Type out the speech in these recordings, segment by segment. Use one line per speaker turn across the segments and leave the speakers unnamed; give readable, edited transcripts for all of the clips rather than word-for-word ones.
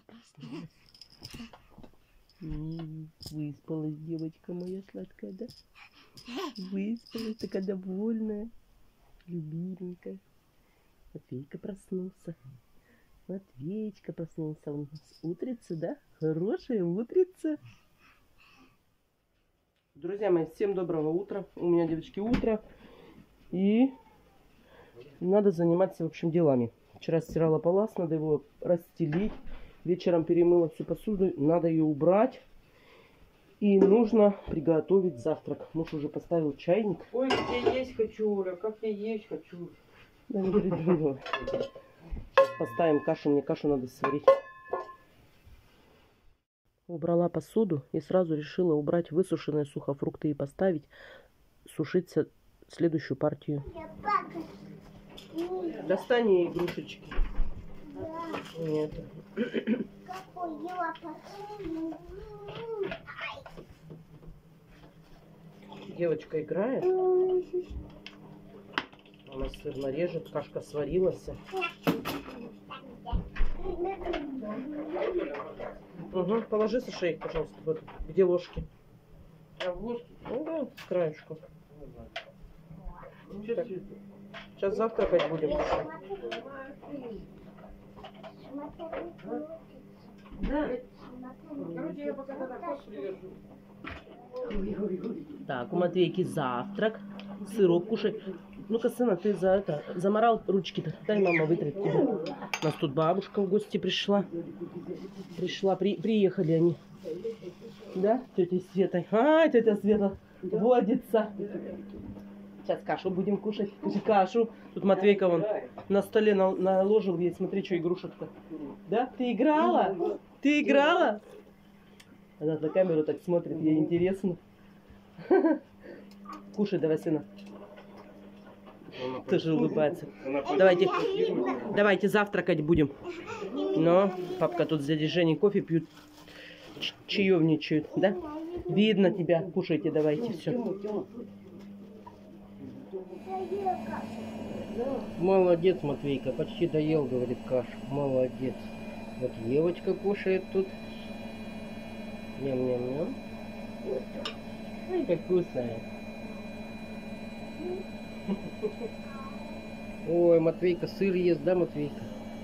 Выспалась девочка моя сладкая, да? Выспалась, такая довольная, любименькая. Матвейка проснулся. Матвеечка проснулся. У нас утрица, да? Хорошая утрица. Друзья мои, всем доброго утра. У меня, девочки, утро. И надо заниматься, в общем, делами. Вчера стирала палас, надо его расстелить. Вечером перемыла всю посуду, надо ее убрать. И нужно приготовить завтрак. Муж уже поставил чайник.
Ой, как я есть хочу, Оля, как я есть хочу.
Да не переживай. Поставим кашу, мне кашу надо сварить. Убрала посуду и сразу решила убрать высушенные сухофрукты и поставить сушиться следующую партию. Достань ей игрушечки. Нет. Девочка играет. Она сыр нарежет, кашка сварилась. Угу. Положи, Саша, их, пожалуйста, вот. Где ложки?
А в ложке?
Ну да, с краешку.
Так.
Сейчас завтракать будем.
Да. Короче, я пока тогда кашу привержу.
Так, у Матвейки завтрак. Сырок кушай. Ну-ка, сына, ты заморал ручки-то. Дай мама вытрет тебе. У нас тут бабушка в гости пришла. Приехали они. Да, тетя Света? А, тетя Света водится. Сейчас кашу будем кушать. Кашу. Тут Матвейка вон на столе наложил ей. Смотри, что игрушек-то. Да? Ты играла? Ты играла? Она на камеру так смотрит, ей интересно. Кушай давай, сына. Тоже улыбается. Давайте завтракать будем. Но папка тут с дядей Женей кофе пьют, чаевничают, да? Видно тебя. Кушайте, давайте, все.
Молодец, Матвейка, почти доел, говорит, кашу. Молодец. Вот девочка кушает тут. Ням-ням-ням. Ой, как вкусная. Ой, Матвейка сыр ест, да, Матвейка?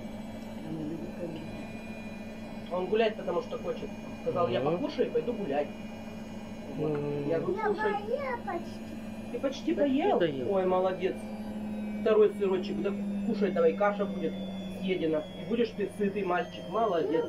Он гулять потому что хочет. Сказал, я покушаю и пойду гулять. Вот. Я говорю, слушай. Ты почти поел? Ой, молодец. Второй сырочек, да кушай давай, каша будет съедена. И будешь ты сытый мальчик, молодец.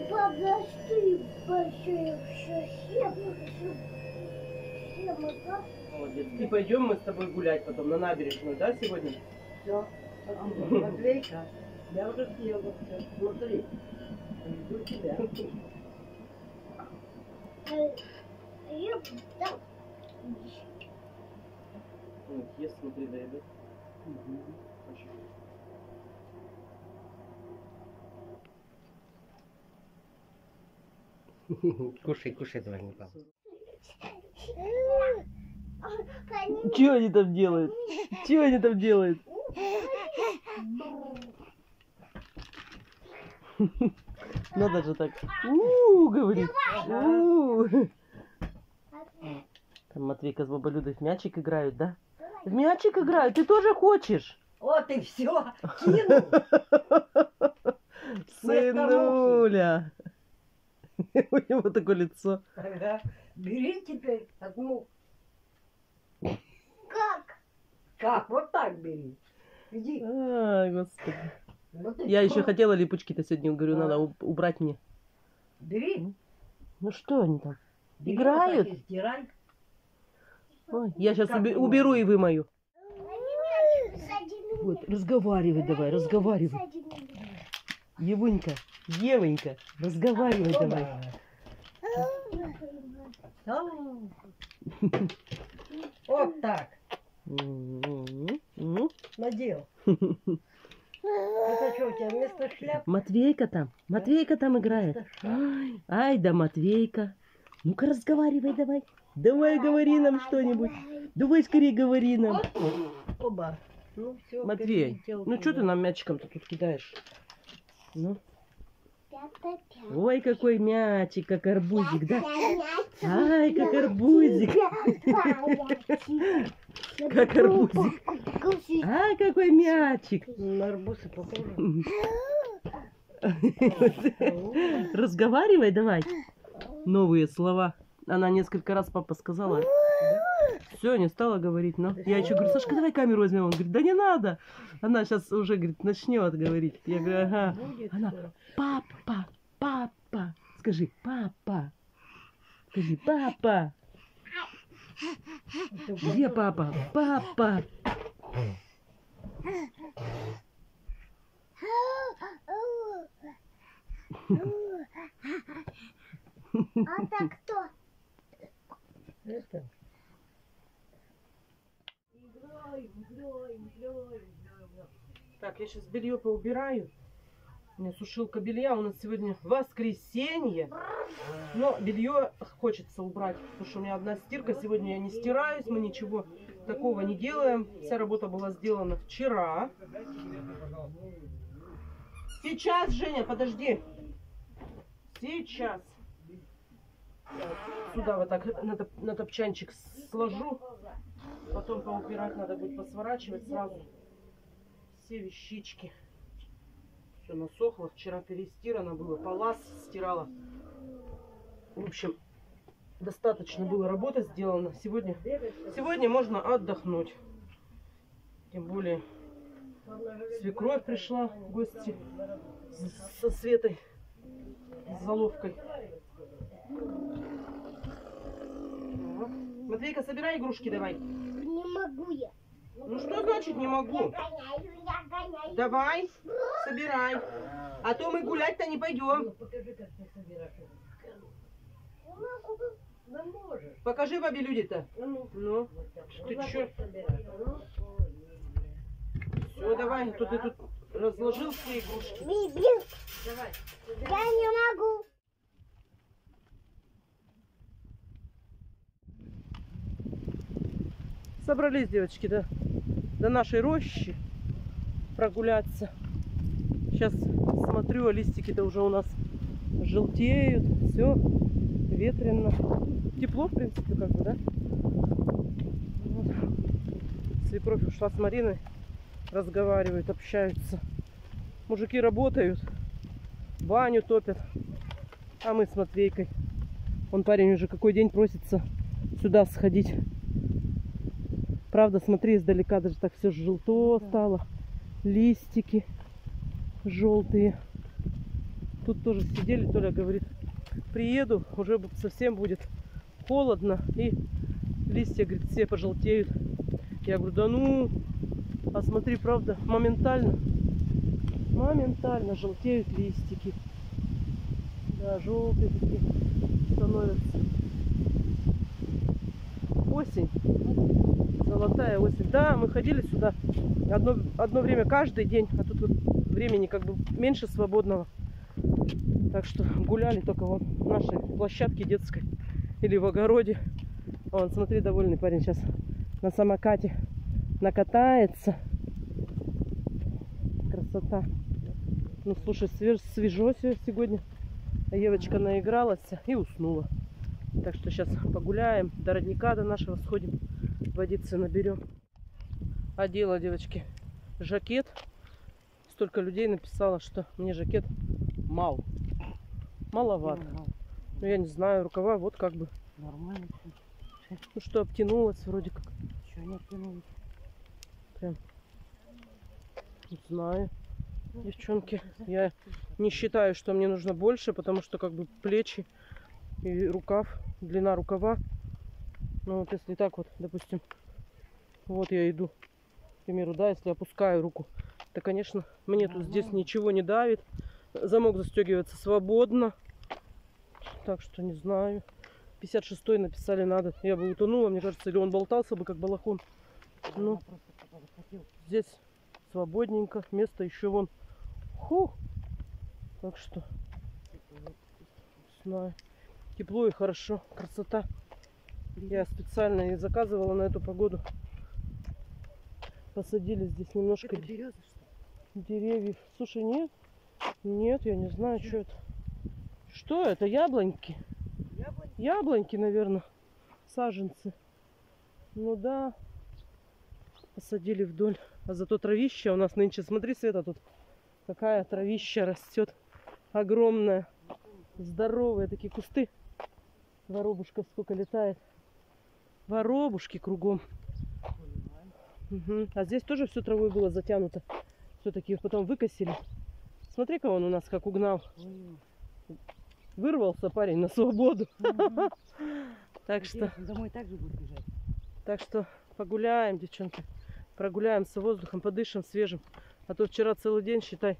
Молодец. И пойдем мы с тобой гулять потом на набережную, да, сегодня?
Все. Матвейка, я уже съела все. Смотри, жду тебя.
Ест, смотри, да, еда.
Кушай, кушай, давай, не папа.
Чего они там делают? Чего они там делают? Надо же так. Говорит. Там Матвейка с бабой Людой в мячик играют, да? В мячик играют? Ты тоже хочешь?
Вот и все. Кинул.
Сынуля. У него такое лицо.
Ага. Бери теперь одну. Как? Вот так бери. Иди.
Ай, господи.
Вот и
Я
всё.
еще хотела липучки-то сегодня, говорю, надо убрать мне.
Бери.
Ну что они там?
Бери,
Играют?
вот так и стирай.
Ой, я сейчас
Как ты
уберу
можешь?
и вымою. Вот, разговаривай давай, разговаривай. Евунька, Евонька, разговаривай давай.
Вот так.
Ну,
Надел. Это что, у тебя вместо шляп?
Матвейка там играет. Ай, ай да Матвейка. Ну-ка разговаривай давай. Давай говори нам что-нибудь. Давай скорее говори нам.
Оба. Ну, все,
Матвей, ну что ты нам мячиком-то тут кидаешь? Ну. Ой, какой мячик, как арбузик, да? Ай, как арбузик. Как арбузик. Ай, какой мячик.
На арбузы похоже.
Разговаривай давай. Новые слова. Она несколько раз папа сказала. Все, не стала говорить. Но я еще говорю, Сашка, давай камеру возьмем. Он говорит, да не надо. Она сейчас уже, говорит, начнет говорить. Я говорю, ага. Она, папа, папа. Скажи, папа. Скажи, папа. Где папа? Папа.
Это кто?
Это.
Так, я сейчас белье поубираю. У меня сушилка белья. У нас сегодня воскресенье. Но белье хочется убрать. Потому что у меня одна стирка. Сегодня я не стираюсь. Мы ничего такого не делаем. Вся работа была сделана вчера. Сейчас, Женя, подожди. Сейчас. Сюда вот так на топчанчик сложу. Потом поубирать надо будет, посворачивать сразу все вещички. Все насохло. Вчера перестирано было. Палас стирала. В общем, достаточно было работы сделано. Сегодня можно отдохнуть. Тем более свекровь пришла в гости со Светой, с Заловкой. Матвейка, собирай игрушки давай.
Не могу я.
Ну что значит не могу?
Я гоняю.
Давай, собирай. А то мы гулять-то не пойдем.
Покажи, как ты собираешь.
Не могу.
Ну, можешь.
Покажи бабе люди-то. Ну, ты чё? Все, давай, тут ты тут разложил все игрушки.
Биби,
Давай.
я не могу.
Собрались, девочки, до нашей рощи прогуляться. Сейчас смотрю, а листики-то уже у нас желтеют. Все ветрено. Тепло, в принципе, как бы, да? Вот. Свекровь ушла с Мариной. Разговаривают, общаются. Мужики работают, баню топят. А мы с Матвейкой. Он парень уже какой день просится сюда сходить. Правда, смотри, издалека даже так все желто стало. Листики желтые. Тут тоже сидели, Толя говорит, приеду, уже совсем будет холодно. И листья, говорит, все пожелтеют. Я говорю, да ну, а смотри, правда, моментально желтеют листики. Да, желтые такие становятся. Осень. Золотая осень. Да, мы ходили сюда одно время каждый день, а тут вот времени как бы меньше свободного. Так что гуляли только вот в нашей площадке детской или в огороде. Вон, смотри, довольный парень сейчас на самокате накатается. Красота. Ну, слушай, свежо сегодня. А Евочка наигралась и уснула. Так что сейчас погуляем, до родника до нашего сходим, водицы наберем. Одела, девочки, жакет. Столько людей написало, что мне жакет маловато. Ну, я не знаю, рукава вот как бы.
Нормально.
Ну что, обтянулась вроде как.
Чего не обтянулась?
Прям. Не знаю. Девчонки, я не считаю, что мне нужно больше, потому что как бы плечи и рукав, длина рукава. Ну вот если так вот, допустим, вот я иду, к примеру, да, если опускаю руку, то, конечно, мне тут здесь ничего не давит. Замок застегивается свободно. Так что не знаю. 56-й написали надо. Я бы утонула, мне кажется, или он болтался бы как балахон. Ну, здесь свободненько. Место еще вон. Хух. Так что, не знаю. Тепло и хорошо. Красота. Я специально и заказывала на эту погоду. Посадили здесь немножко деревьев. Слушай, нет. Нет, я не знаю, что это. Что это? Яблоньки? Яблоньки, наверное. Саженцы. Ну да. Посадили вдоль. А зато травища у нас нынче. Смотри, Света, тут какая травища растет. Огромная. Здоровые такие кусты. Воробушка сколько летает. Воробушки кругом. Угу. А здесь тоже все травой было затянуто. Все-таки потом выкосили. Смотри-ка он у нас как угнал. Вырвался парень на свободу. Так что...
Домой так же будет бежать.
Так что погуляем, девчонки. Прогуляемся воздухом, подышим свежим. А то вчера целый день, считай,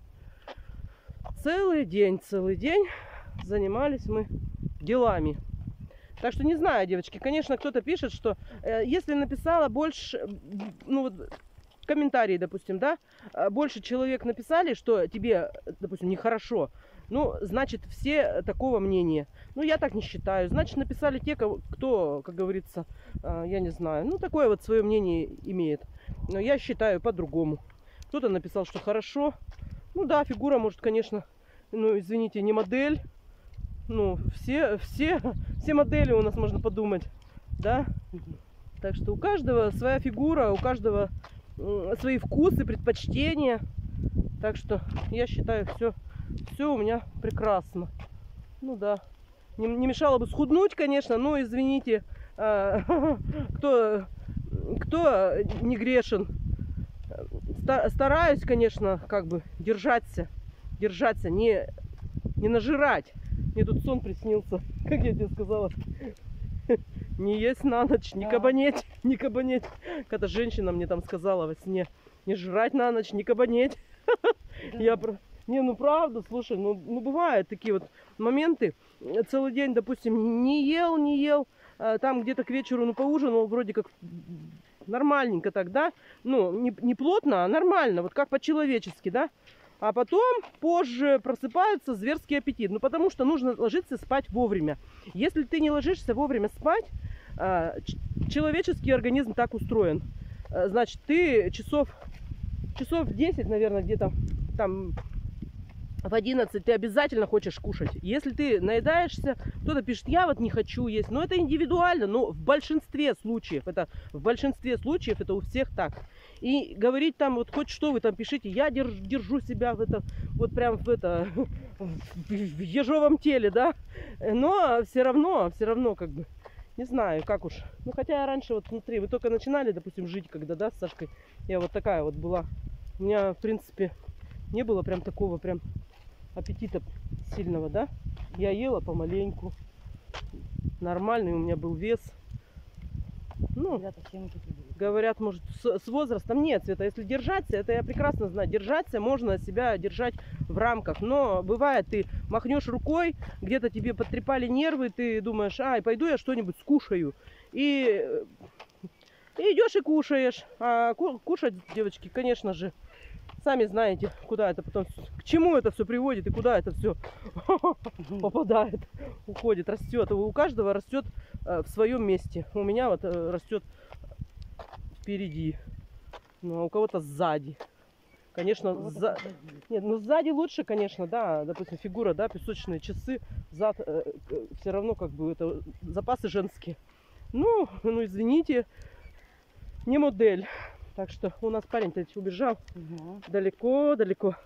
целый день занимались мы делами. Так что не знаю, девочки, конечно, кто-то пишет, что если написала больше, ну вот, комментарии, допустим, да, больше человек написали, что тебе, допустим, нехорошо, ну, значит, все такого мнения. Ну, я так не считаю. Значит, написали те, кто, как говорится, я не знаю, ну, такое вот свое мнение имеет. Но я считаю по-другому. Кто-то написал, что хорошо. Ну, да, фигура, может, конечно, ну, извините, не модель. Ну, все модели у нас, можно подумать, да? Так что у каждого своя фигура, у каждого свои вкусы, предпочтения. Так что я считаю, все у меня прекрасно. Ну да. Не мешало бы схуднуть, конечно, но извините, кто не грешен. Стараюсь, конечно, как бы держаться, не нажирать. Мне тут сон приснился, как я тебе сказала. Не есть на ночь, не кабанеть. Какая-то женщина мне там сказала во сне: не жрать на ночь, не кабанеть. Я не, ну правда, слушай, ну бывают такие вот моменты. Целый день, допустим, не ел, там где-то к вечеру, ну, поужинал, вроде как нормальненько так, да? Ну, не плотно, а нормально, вот как по-человечески, да? А потом, позже, просыпается зверский аппетит. Ну, потому что нужно ложиться спать вовремя. Если ты не ложишься вовремя спать, человеческий организм так устроен. Значит, ты часов 10, наверное, где-то там в 11 ты обязательно хочешь кушать. Если ты наедаешься, кто-то пишет: я вот не хочу есть. Но это индивидуально, но в большинстве случаев это у всех так. И говорить там, вот хоть что вы там пишите, я держу себя в это, вот прям в ежовом теле, да. Но все равно, как бы, не знаю, как уж. Ну, хотя я раньше, вот смотри, вы только начинали, допустим, жить, когда, да, с Сашкой, я вот такая вот была. У меня, в принципе, не было прям такого прям аппетита сильного, да. Я ела помаленьку. Нормальный у меня был вес. Ну, говорят, может, с возрастом нет, Света, если держаться, это я прекрасно знаю, держаться можно себя держать в рамках, но бывает, ты махнешь рукой, где-то тебе потрепали нервы, ты думаешь: ай, пойду я что-нибудь скушаю, и идешь и кушаешь, а кушать, девочки, конечно же, сами знаете, куда это потом, к чему это все приводит и куда это все попадает, уходит, растет. У каждого растет в своем месте. У меня вот растет впереди, ну, а у кого-то сзади. Конечно, нет, ну сзади лучше, конечно, да, допустим, фигура, да, песочные часы, зад, все равно как бы это запасы женские. Ну, извините, не модель. Так что у нас парень-то убежал далеко.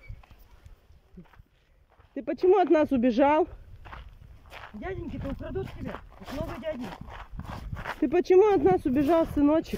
Ты почему от нас убежал?
Дяденьки-то украдут тебя. Снова дядя.
Ты почему от нас убежал, сыночек?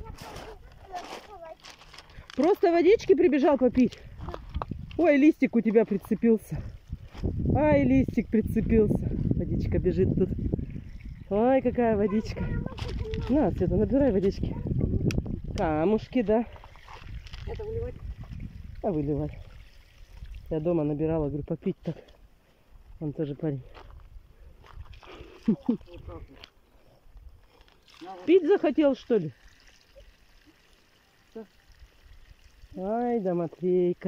Просто водички прибежал попить? Ой, листик у тебя прицепился. Ай, листик прицепился. Водичка бежит тут. Ой, какая водичка. На, Света, набирай водички. Камушки, да.
Это выливать?
А выливай. Я дома набирала, говорю, попить так. Он тоже парень. Пить захотел, что ли? Ай, да, Матвейка.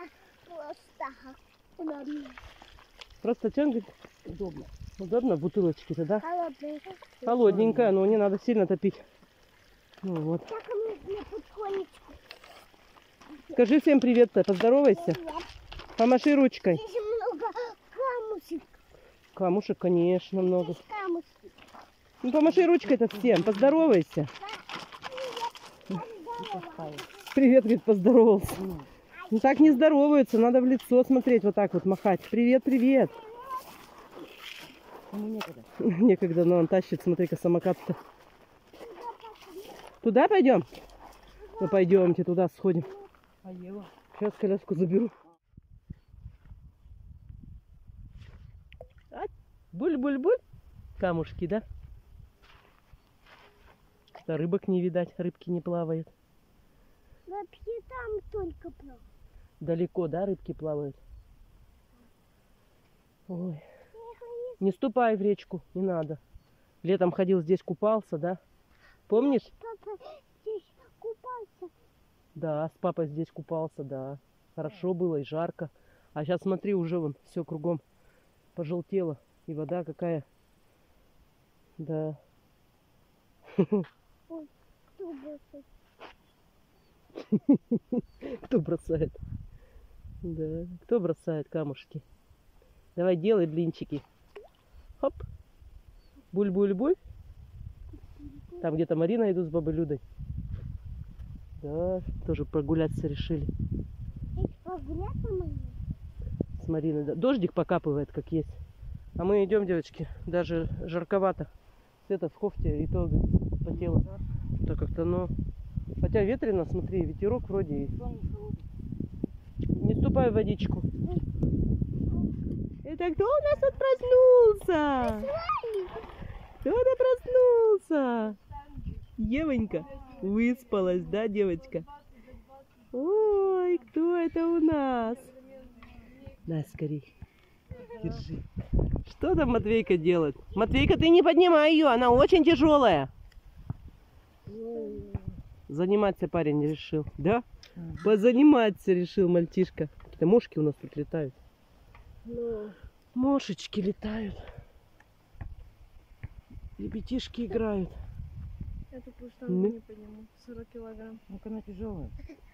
Просто что он говорит? Удобно. Удобно в бутылочке-то, да?
Холодненькая.
Холодненькая, но не надо сильно топить. Ну вот.
Так, нужно потихонечку.
Скажи всем привет-то, поздоровайся.
Привет.
Помаши ручкой.
Здесь много камушек.
Камушек, конечно, много.
Здесь камушки.
Ну, помаши ручкой-то всем, поздоровайся. Привет, говорит, поздоровался. Ну так не здороваются, надо в лицо смотреть, вот так вот махать. Привет, привет.
Ему некогда.
Некогда, но он тащит, смотри-ка, самокат-то. Туда пойдем? Ну пойдемте, туда сходим.
А Ева?
Сейчас коляску заберу. Буль-буль-буль. Камушки, да? Да рыбок не видать, рыбки не плавают.
Вообще там только плавает.
Далеко, да, рыбки плавают? Ой. Не ступай в речку, не надо. Летом ходил здесь, купался, да? Помнишь?
Папа здесь купался.
Да, с папой здесь купался, да. Хорошо было и жарко. А сейчас смотри, уже вон все кругом пожелтело. И вода какая. Да.
Ой, кто бросает?
Кто бросает? Да. Кто бросает камушки? Давай делай блинчики. Хоп. Буль-буль-буль. Там где-то Марина идут с бабой Людой. Да, тоже прогуляться решили.
Здесь погулять на моей?
С Мариной. Да. Дождик покапывает, как есть. А мы идем, девочки. Даже жарковато. Света в кофте и то потела. Что как-то, но... Хотя ветрено, смотри, ветерок вроде и... Не ступай в водичку. Это кто у нас тут проснулся? Кто-то проснулся. Евонька выспалась, да, девочка? Ой, кто это у нас? На, скорей. Держи. Что там Матвейка делает? Матвейка, ты не поднимай ее, она очень тяжелая. Заниматься парень решил, да? Позаниматься решил мальчишка. Какие-то мошки у нас тут летают. Мошечки летают. Ребятишки играют.
Эту пуштангу не подниму. 40 килограмм.
Ну-ка, она тяжелая.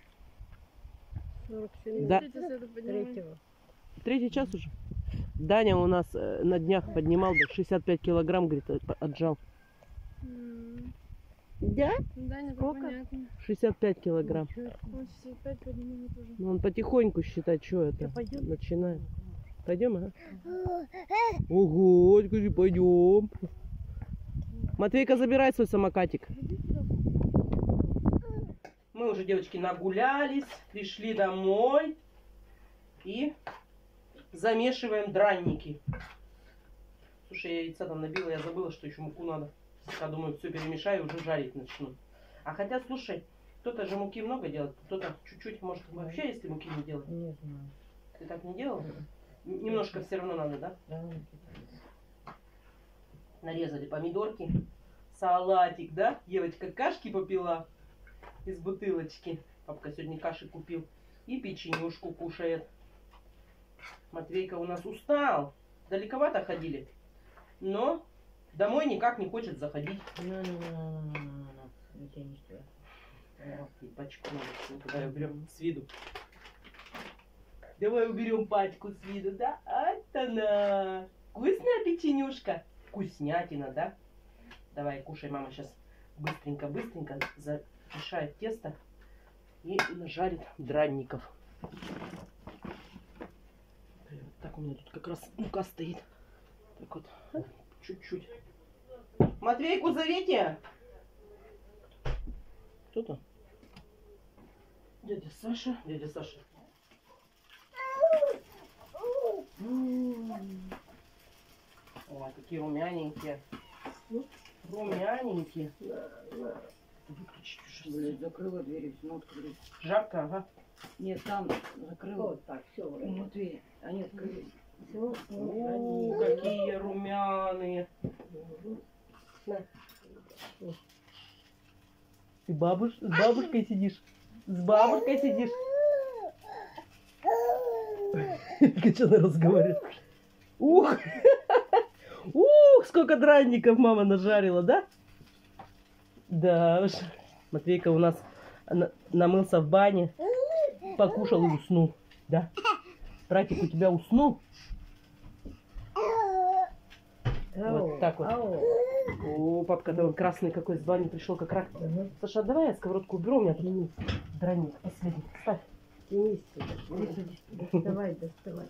47.
Да.
Смотрите, если это поднимаю.
Третьего.
Третий час уже. Даня у нас на днях поднимал, да, 65 килограмм, говорит, отжал. Да?
Да, не
Сколько?
понятно.
65 килограмм.
Он 65 поднимает уже.
Ну, он потихоньку считать, что это
пойдем?
начинает. Пойдем, ага. Ого, скажи, пойдем. Матвейка, забирай свой самокатик. Мы уже, девочки, нагулялись, пришли домой и замешиваем дранники. Слушай, я яйца там набила, я забыла, что еще муку надо. Я думаю, все перемешаю, уже жарить начну. А хотя, слушай, кто-то же муки много делает, кто-то чуть-чуть, может, вообще, если муки не делать.
Не знаю.
Ты так не делал? Немножко все равно надо, да?
Да.
Нарезали помидорки, салатик, да? Девочка кашки попила из бутылочки. Папка сегодня каши купил. И печенюшку кушает. Матвейка у нас устал. Далековато ходили. Но домой никак не хочет заходить. И пачку надо. Давай уберем с виду. Давай уберем пачку с виду, да? Вот она. Вкусная печенюшка. Вкуснятина, да? Давай, кушай, мама сейчас быстренько замешает тесто и нажарит дранников. Так, у меня тут как раз мука стоит. Так вот, чуть-чуть. Матвейку зовите! Кто-то? Дядя Саша. Дядя Саша. Ой, какие румяненькие. Румяненькие. Выключить уже.
Блядь, закрыла дверь, все открылись.
Жарко, ага.
Нет, там закрыла. Вот так, все. Вот двери. Они открылись. Все.
О, какие румяные. Ты с бабушкой сидишь? С бабушкой сидишь? Что она разговаривает? Ух! Ух, сколько дранников мама нажарила, да? Да уж. Матвейка у нас намылся в бане, покушал и уснул, да? Братик у тебя уснул? Вот так вот. О, папка-то он красный какой с бани пришел как раз. Саша, давай я сковородку уберу, у меня тут драник последний. Ставь.
Тянись сюда. Доставай, доставай.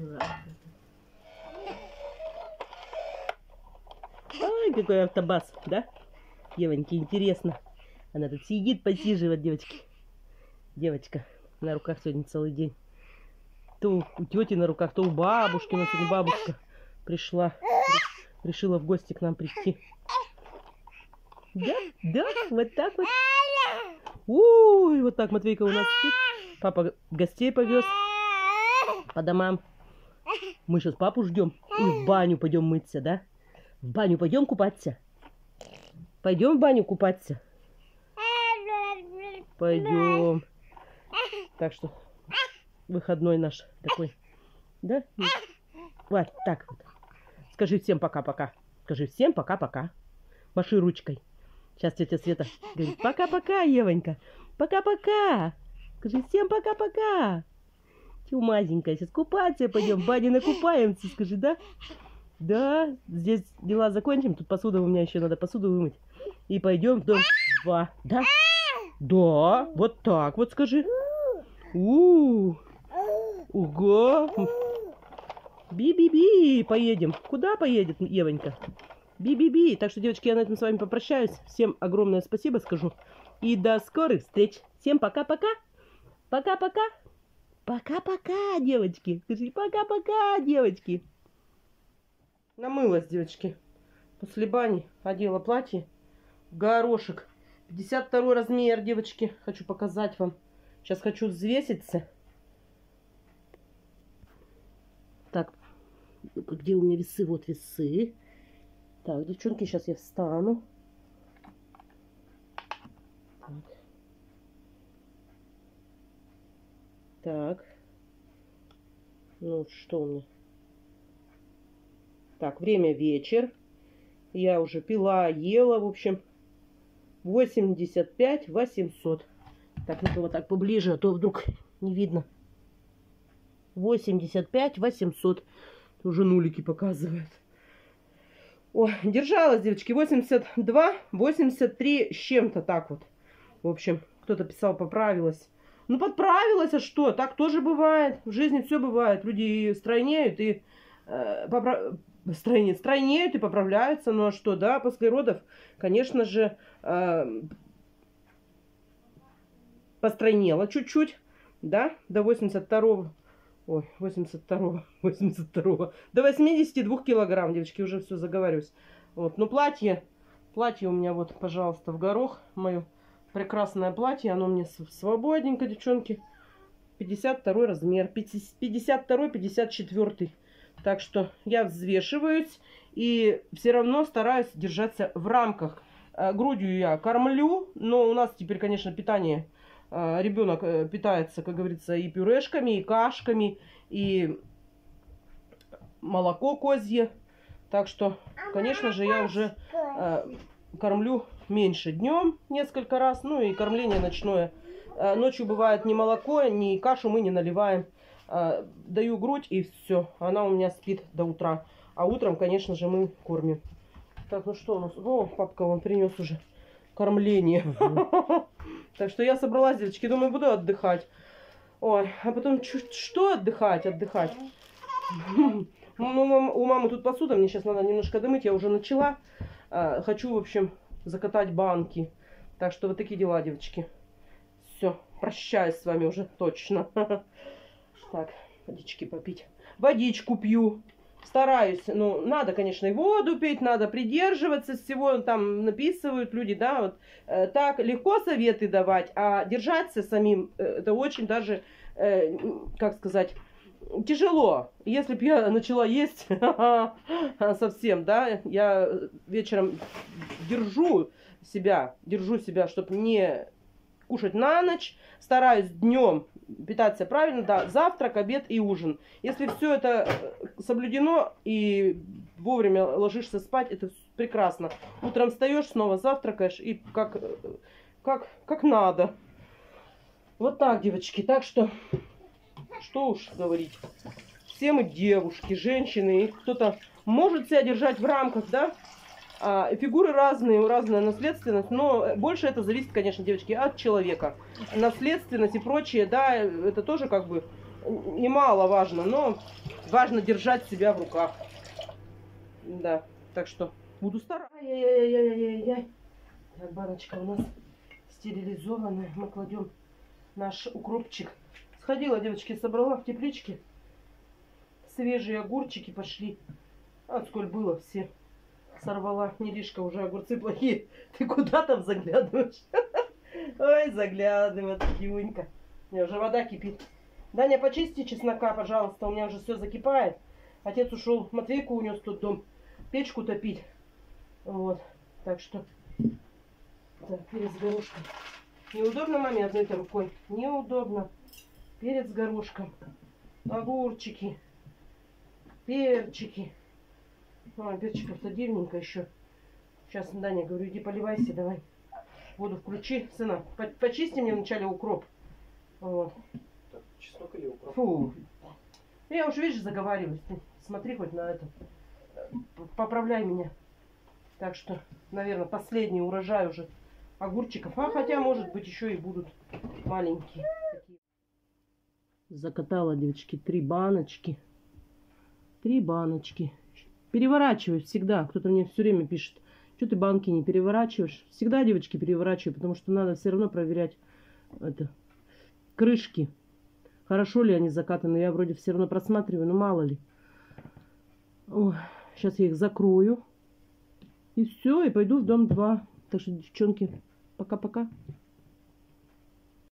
Ой, какой автобас, да? Евоньке интересно. Она тут сидит, посиживает, девочки. Девочка на руках сегодня целый день. То у тети на руках, то у бабушки. У нас сегодня бабушка пришла. Решила в гости к нам прийти. Да, да, вот так вот. Ой, вот так Матвейка у нас спит. Папа гостей повез по домам. Мы сейчас папу ждем и в баню пойдем мыться, да? В баню пойдем купаться? Пойдем в баню купаться? Пойдем. Так что выходной наш такой. Да? Вот так вот. Скажи всем пока-пока. Скажи всем пока-пока. Маши ручкой. Сейчас тетя Света говорит пока-пока, Евонька. Пока-пока. Скажи всем пока-пока. Чумазенькая. Сейчас купаться пойдем. В бане накупаемся. Скажи, да? Да. Здесь дела закончим. Тут посуда у меня еще надо посуду вымыть. И пойдем в дом 2. Да? Да. Вот так вот скажи. Ого. Би-би-би. Поедем. Куда поедет Евонька? Би-би-би. Так что, девочки, я на этом с вами попрощаюсь. Всем огромное спасибо скажу. И до скорых встреч. Всем пока-пока. Пока-пока. Пока-пока, девочки. Скажи пока-пока, девочки. Намылась, девочки. После бани одела платье в горошек. 52 размер, девочки. Хочу показать вам. Сейчас хочу взвеситься. Так, где у меня весы? Вот весы. Так, девчонки, сейчас я встану. Так. Ну, что у меня? Так, время вечер. Я уже пила, ела, в общем. 85 800. Так, ну-ка вот так поближе, а то вдруг не видно. 85 800. Уже нулики показывает. Ой, держалась, девочки. 82, 83 с чем-то так вот. В общем, кто-то писал, поправилась. Ну, подправилась, а что? Так тоже бывает. В жизни все бывает. Люди стройнеют и стройнеют и поправляются. Ну, а что, да, после родов, конечно же, постройнела чуть-чуть, да, до 82-го. Ой, 82-го, до 82 килограмм, девочки, уже все заговариваюсь. Вот, ну платье у меня вот, пожалуйста, в горох, мое прекрасное платье, оно мне свободненько, девчонки. 52 размер, 52-54. Так что я взвешиваюсь и все равно стараюсь держаться в рамках. Грудью я кормлю, но у нас теперь, конечно, питание... Ребенок питается, как говорится, и пюрешками, и кашками, и молоко козье. Так что, конечно же, я уже кормлю меньше днем несколько раз. Ну и кормление ночное. Ночью бывает ни молоко, ни кашу мы не наливаем. Даю грудь и все. Она у меня спит до утра. А утром, конечно же, мы кормим. Так, ну что у нас? О, папка вон принес уже кормление. Так что я собралась, девочки, думаю, буду отдыхать. Ой, а потом, что отдыхать? У мамы тут посуда, мне сейчас надо немножко домыть, я уже начала. Хочу, в общем, закатать банки. Так что вот такие дела, девочки. Все, прощаюсь с вами уже точно. Так, водички попить. Водичку пью. Стараюсь, ну, надо, конечно, и воду пить, надо придерживаться всего, там написывают люди, да, вот так легко советы давать, а держаться самим, это очень даже, как сказать, тяжело. Если бы я начала есть совсем, да, я вечером держу себя, чтобы не кушать на ночь, стараюсь днем питаться правильно, да, завтрак, обед и ужин. Если все это соблюдено и вовремя ложишься спать, это прекрасно. Утром встаешь, снова завтракаешь и как надо. Вот так, девочки. Так что что уж говорить. Все мы девушки, женщины, и кто-то может себя держать в рамках, да. Фигуры разные, разная наследственность, но больше это зависит, конечно, девочки, от человека. Наследственность и прочее, да, это тоже как бы немаловажно, но важно держать себя в руках. Да, так что буду стараться. Ай-яй-яй-яй-яй-яй. Так, баночка у нас стерилизованная. Мы кладем наш укропчик. Сходила, девочки, собрала в тепличке. Свежие огурчики пошли. А сколько было, все сорвала. Миришка, уже огурцы плохие. Ты куда там заглядываешь? Ой, заглядывает, Юнька. У меня уже вода кипит. Даня, почисти чеснока, пожалуйста. У меня уже все закипает. Отец ушел, Матвейку унес тут дом. Печку топить. Вот. Так что... Так, перец с горошком. Неудобно маме одной-то рукой? Неудобно. Перец с горошком. Огурчики. Перчики. Перчиков-то дивненько еще. Сейчас, Даня, говорю, иди поливайся, давай. Воду включи. Сына, почисти мне вначале укроп. Вот.
Так, чеснок или укроп?
Фу. Я уж, видишь, заговариваюсь. Ты смотри хоть на это. Поправляй меня. Так что, наверное, последний урожай уже огурчиков. А хотя, может быть, еще и будут маленькие. Закатала, девочки, 3 баночки. 3 баночки. Переворачиваю всегда. Кто-то мне все время пишет, что ты банки не переворачиваешь. Всегда, девочки, переворачиваю, потому что надо все равно проверять это, крышки. Хорошо ли они закатаны. Я вроде все равно просматриваю, но мало ли. Ой, сейчас я их закрою. И все, и пойду в дом 2. Так что, девчонки, пока-пока.